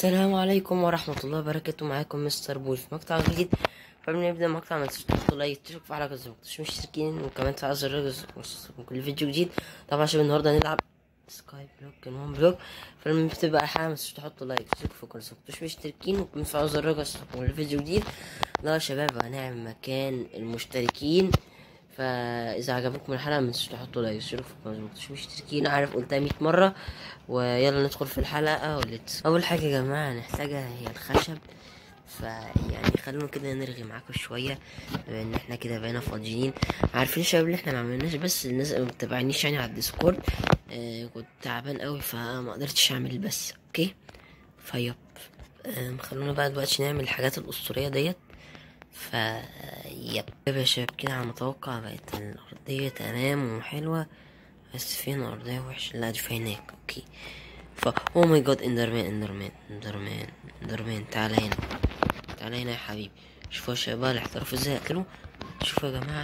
السلام عليكم ورحمة الله وبركاته. معاكم مستر بول في مقطع جديد. قبل ما نبدأ المقطع ما تنسوش تحطوا لايك، تشتركوا في حلقة مش مشتركين، وكمان تفعلوا زر الجرس من كل فيديو جديد. طبعا عشان النهاردة هنلعب سكاي بلوك وان بلوك، فلما بتبقى حاجة ما تنسوش تحطوا لايك، تشتركوا في القناة مش مشتركين، وكمان تفعلوا زر الجرس من كل فيديو جديد. لا يا شباب، هنعمل مكان المشتركين، فاذا عجبتكم الحلقه ما تنسوش تحطوا لايك وتشتركوا في القناه مش مشتركين. عارف قلتها 100 مره. ويلا ندخل في الحلقه وليتس. اول حاجه يا جماعه هنحتاجها هي الخشب، فيعني خلونا كده نرغي معاكم شويه بما ان احنا كده بقينا فاضيين. عارفين شباب اللي احنا ما عملناش، بس الناس ما بتتابعنيش يعني على الديسكورد. كنت تعبان قوي فما قدرتش اعمل، بس اوكي فيب. خلونا بقى دلوقتي نعمل الحاجات الاسطوريه ديت. يب يا شباب، كده على متوقع بقت الأرضية تمام وحلوة، بس فين الأرضية وحشة؟ لا دي في هناك. اوكي اوه ماي جاد، اندرمان تعالى هنا، تعالى هنا يا حبيبي. شوفوا يا شباب الاحتراف ازاي اقتله. شوفوا يا جماعة،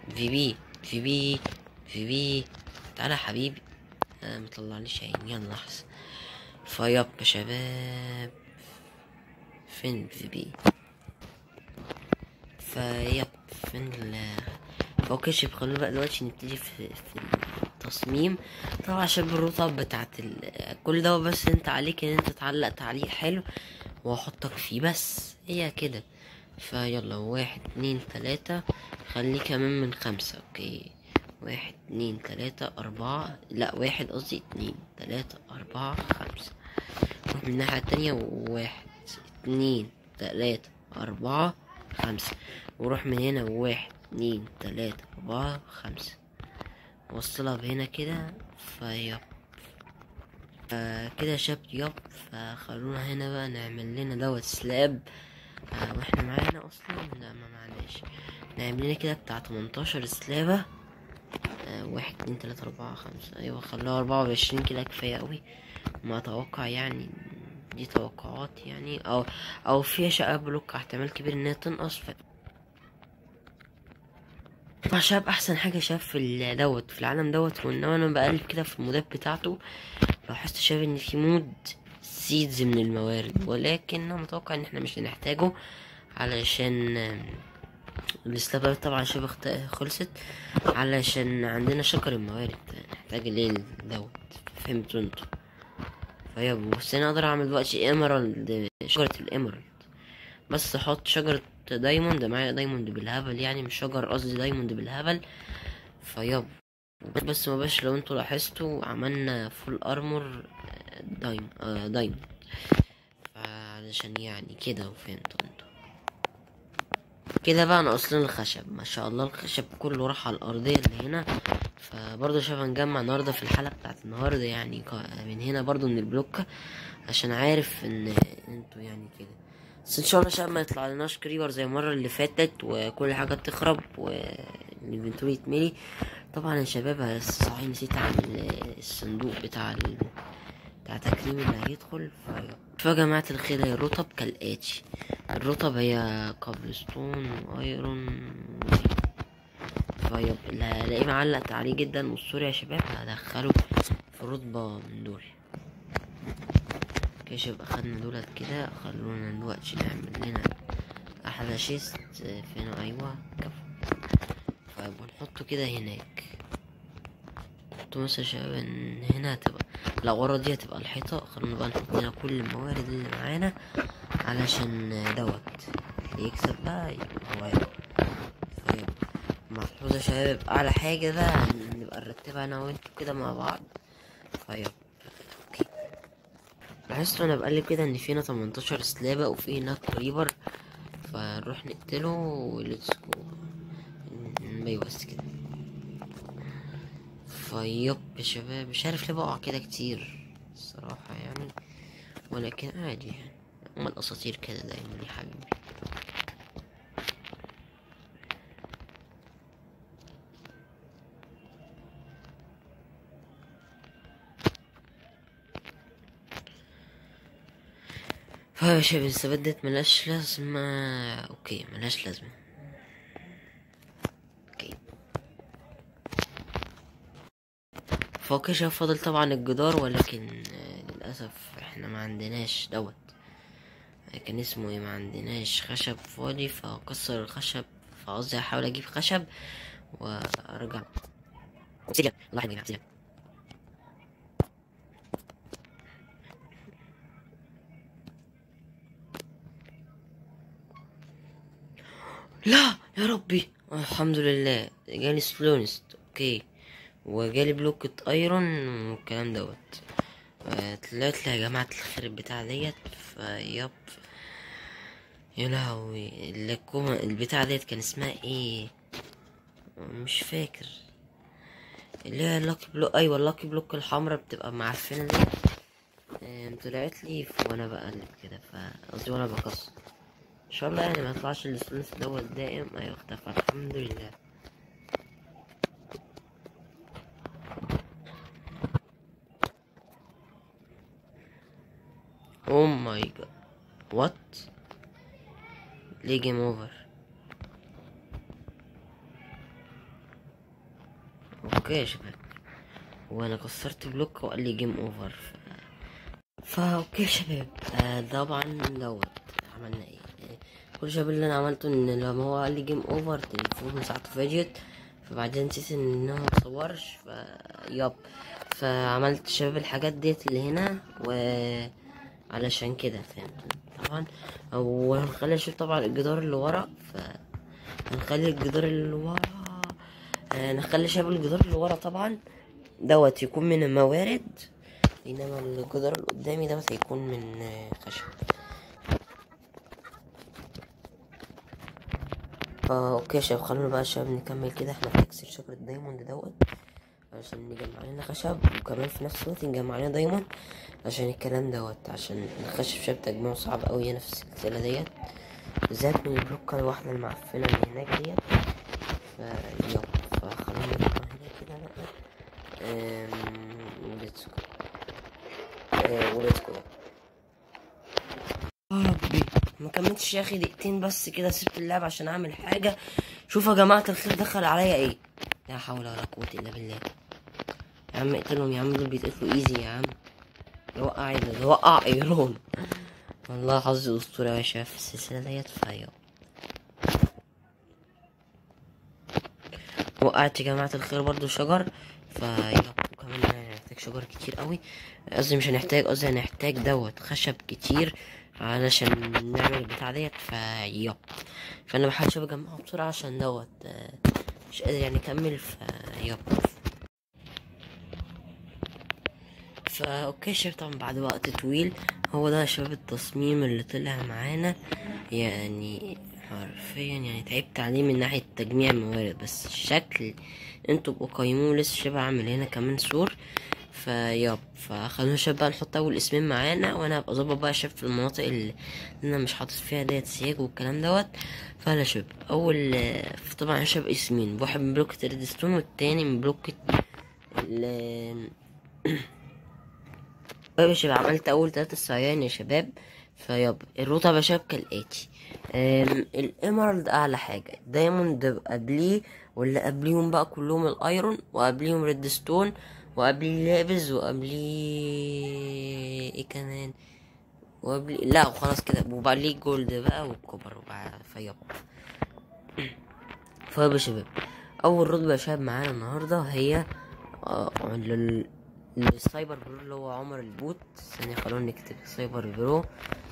في بي تعالى يا حبيبي. مطلعليش عين، يلا احسن. فيب يا شباب، فين في بي؟ فيب فين اوكي شباب، خلونا بقى دلوقتي نبتدي في التصميم. طبعا عشان الرطب بتاعت كل ده، بس انت عليك ان انت تعلق تعليق حلو واحطك فيه، بس هي كده. فيلا 1 2 3، خليه كمان من 5. اوكي 1 2 3 4، لا 1 قصدي 2 3 4 5. نروح من الناحية التانية 1 2 3 4 5، وروح من هنا 1 2 3 4 5، وصلها بهنا كده. فيب كده شاب يب. فخلونا هنا بقى نعمل لنا دوت سلاب. واحنا معانا اصلا؟ لا ما معناش. نعمل لنا كده بتاع 18 سلابة. 1 2 3 4 5، ايوه خلوها 24 كده كفاية اوي. ما اتوقع يعني، دي توقعات يعني، او فيها شقة بلوك احتمال كبير انها تنقص. شاب احسن حاجه شاف في دوت في العالم دوت، وان انا بقلب كده في المودات بتاعته لاحظت شايف ان في مود سيدز من الموارد، ولكن انا متوقع ان احنا مش هنحتاجه علشان السلابات طبعا شبه خلصت، علشان عندنا شجر الموارد نحتاج ليه دوت. فهمتوا انتوا؟ فيب بس انا اقدر اعمل دلوقتي ايمرالد، شجره الاميرالد، بس احط شجرة دايموند. معايا دايموند بالهبل يعني، مش شجر قصدي، دايموند بالهبل. فيب بس ما باش لو انتوا لاحظتوا عملنا فول ارمور دايموند، علشان يعني كده. وفهمتوا انتوا كده بقى؟ انا اصلا الخشب ما شاء الله الخشب كله راح على الارضية اللي هنا. فبرضه شايف هنجمع النهارده في الحلقة بتاعت النهارده يعني من هنا برضه من البلوك، عشان عارف ان انتوا يعني كده. بس ان شاء الله عشان ما يطلع لناش كريبر زي المره اللي فاتت وكل حاجه تخرب والانفنتوري يتملي. طبعا يا شباب صحيح نسيت اعمل الصندوق بتاع تكريم اللي هيدخل. فيا جماعه الخير، هي الرطب كالاتي. الرطب هي كابلستون وايرون. فيب اللي هلاقيه معلق تعليق جدا اسطوري يا شباب هدخله في الرتبه من دول. اوكي شباب، اخدنا دولت كده. خلونا دلوقتي نعمل لنا احلى شيست. فين؟ ايوه كفو. طيب ونحطه كده هناك. نحطه مثلا شباب ان هنا هتبقى، لا ورا دي هتبقى الحيطة. خلونا بقى نحط هنا كل الموارد اللي معانا علشان دوت اللي يكسب بقى هو هيبقى. طيب محفوظة يا شباب، اعلى حاجة بقى نبقى نرتبها انا وانتوا كده مع بعض. طيب لاحظت وانا بقلب كده ان في هنا 18 سلابة وفي هناك كريبر، فنروح نقتله وليتس جو. ايوه بس كده. فيب يا شباب، مش عارف ليه بقع كده كتير الصراحة يعني، ولكن عادي يعني، هما الاساطير كده دايما يا حبيبي. فيا شباب الثبات ديت ملهاش لازمة. اوكي ملهاش لازمة. اوكي فوق شباب فاضل طبعا الجدار، ولكن للأسف احنا ما عندناش دوت. كان اسمه ايه، ما عندناش خشب فاضي فاكسر الخشب، فقصدي احاول اجيب خشب وارجع. اوبسيديان، الله يحرقني اوبسيديان. لا يا ربي، الحمد لله جالي سلونست. اوكي، وجالي بلوكة ايرون والكلام دوت. طلعت لي يا جماعة الخرب بتاع ديت فيب. يا لهوي، البتاع ديت كان اسمها ايه، مش فاكر. اللي هي اللاكي بلوك، ايوه اللاكي بلوك الحمرا بتبقى معفنة دي. طلعت لي وانا بقلب كده، فقصدي وانا بكسر. ان شاء الله يعني ما يطلعش السلنس دوت دائم. ايوه اختفى الحمد لله. او ماي جاد، وات، ليه جيم اوفر؟ اوكي يا شباب، وانا كسرت بلوك وقال لي جيم اوفر. اوكي يا شباب، طبعا دوت عملنا ايه. كل شباب اللي انا عملته ان لما هو قال لي جيم اوفر تليفون ساعته فاجت، فبعدين نسيت ان هو مصورش ياب. فعملت شباب الحاجات ديت اللي هنا، علشان كده فاهم طبعا. او هنخلي نشوف طبعا الجدار اللي ورا، هنخلي الجدار اللي ورا، نخلي شباب الجدار اللي ورا طبعا دوت يكون من الموارد، بينما الجدار اللي قدامي دوت هيكون من خشب. اوكي يا شباب، خلونا بقى يا شباب نكمل كده. احنا هنكسر شجرة الدايموند دوت عشان نجمع لنا خشب، وكمان في نفس الوقت نجمع لنا دايموند عشان الكلام دوت، عشان الخشب شاب تجميعه صعب اوي هنا في السلسلة ديت، بالذات من البلوكة الواحدة المعفنة اللي هناك ديت. يلا فخلونا نطلع هنا كده بقى. وليتس جو، وليتس جو. ربي، ما كملتش يا اخي دقيقتين بس كده، سبت اللعب عشان اعمل حاجه. شوفوا يا جماعه الخير دخل عليا ايه، لا حول ولا قوه الا بالله. يا عم اقتلهم يا عم، دول بيتقتلوا ايزي يا عم. يوقع ايرون. والله حظي اسطوري يا شباب في السلسله ديت. وقعت يا جماعه الخير برضو شجر. وكمان هنحتاج شجر كتير قوي. قصدي مش هنحتاج، قصدي هنحتاج دوت خشب كتير علشان نعمل البتاع ديت. فانا بحاول شباب اجمعه بسرعه عشان دوت مش قادر يعني اكمل. اوكي شباب، طبعا بعد وقت طويل هو ده يا شباب التصميم اللي طلع معانا. يعني حرفيا يعني تعبت عليه من ناحية تجميع الموارد، بس الشكل انتوا بقوا قيموه. لسه شباب عامل هنا كمان سور. فخلونا شباب بقى نحط اول اسمين معانا، وانا هبقى اظبط بقى شباب في المناطق اللي انا مش حاطط فيها ديت سياج والكلام دوت. فلا شباب اول طبعا شباب اسمين، واحد من بلوكة ريدستون والتاني من بلوكة طيب يا شباب، عملت اول 3 صيان يا شباب. الرطب يا شباب كالاتي. الاميرالد اعلى حاجه، الدايموند قبليه، واللي قبليهم بقى كلهم الايرون، وقبليهم ريدستون، وقبليه لابز، وقبليه ايه كمان، وقبليه لا وخلاص كده، وبقى ليه جولد بقى والكوبر وبقى يا شباب، اول رتبه يا شباب معانا النهارده هي السايبر برو اللي هو عمر البوت. ثانية خلونا نكتب سايبر برو.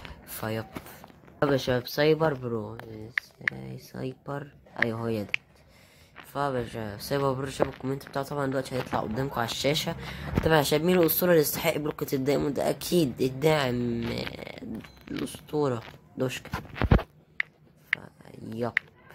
طب يا شباب سايبر برو، سايبر، ايوه هي دي. يا شباب سايبر برو، شباب الكومنت بتاعه طبعا دلوقتي هيطلع قدامكم على الشاشة. طبعا يا شباب مين الأسطورة اللي يستحق بلوكة الدايموند ده؟ أكيد الداعم الأسطورة دوشكا. يب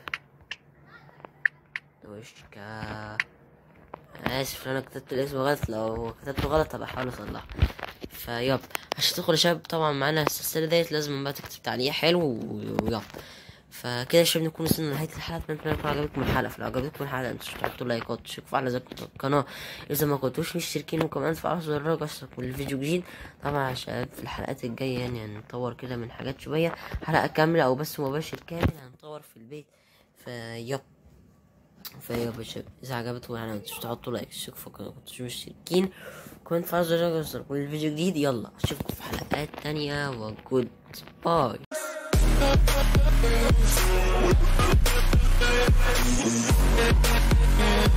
دوشكا. اسف لو انا كتبت الاسم غلط، لو كتبته غلط هبقى احاول اصلحه. عشان تدخل يا شباب طبعا معانا السلسله ديت لازم بقى تكتب تعليق حلو فكده يا شباب نكون وصلنا لنهايه الحلقه. اتمنى تكون عجبتكم الحلقه. فلو عجبتكم الحلقه انتوا تحطوا لايكات وتشتركوا على القناه اذا ما كنتوش مشتركين، وكمان تفعلوا زر الجرس كل فيديو جديد. طبعا يا شباب في الحلقات الجايه يعني هنطور كده من حاجات شويه، حلقه كامله او بس مباشر كامل هنطور في البيت. فيا باشا اذا عجبتكم يعني متنسوش تحطوا لايك، تشتركوا في القناه، مكنتوش مشتركين كمان فعلوا زر الجرس يوصلكوا كل فيديو جديد. يلا اشوفكم في حلقات تانية وجود باي.